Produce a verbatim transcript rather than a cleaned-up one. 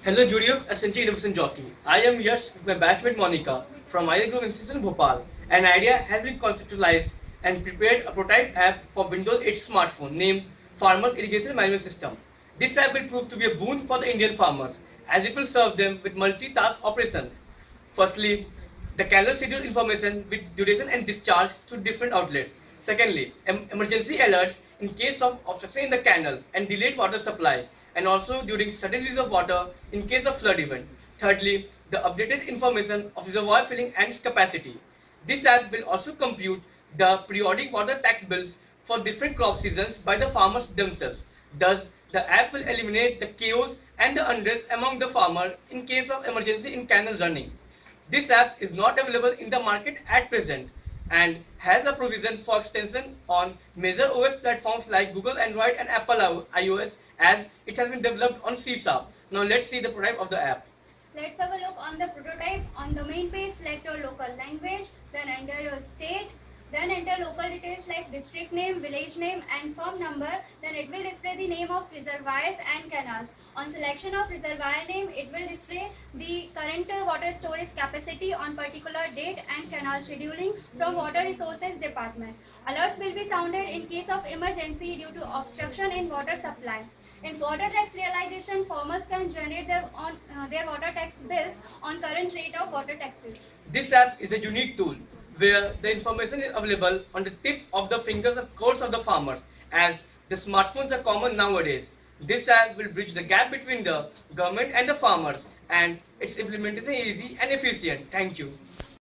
Hello, Jury of Essential Innovation Jockey. I am Yash with my batchmate Monica from Isaac Group Institute in Bhopal. An idea has been conceptualized and prepared a prototype app for Windows eight smartphone named Farmers Irrigation Management System. This app will prove to be a boon for the Indian farmers as it will serve them with multitask operations. Firstly, the canal schedule information with duration and discharge through different outlets. Secondly, em emergency alerts in case of obstruction in the canal and delayed water supply, and also during sudden release of water in case of flood event. Thirdly, the updated information of reservoir filling and its capacity. This app will also compute the periodic water tax bills for different crop seasons by the farmers themselves. Thus, the app will eliminate the chaos and the unrest among the farmer in case of emergency in canal running. This app is not available in the market at present and has a provision for extension on major O S platforms like Google Android and Apple iOS, as it has been developed on C Sharp. Now let's see the prototype of the app. Let's have a look on the prototype. On the main page, select your local language, then enter your state, then enter local details like district name, village name and firm number. Then it will display the name of reservoirs and canals. On selection of reservoir name, it will display the current water storage capacity on particular date and canal scheduling from Water Resources Department. Alerts will be sounded in case of emergency due to obstruction in water supply. In water tax realization, farmers can generate their, on, uh, their water tax bills on current rate of water taxes. This app is a unique tool where the information is available on the tip of the fingers of course of the farmers, as the smartphones are common nowadays. This app will bridge the gap between the government and the farmers, and its implementation is easy and efficient. Thank you.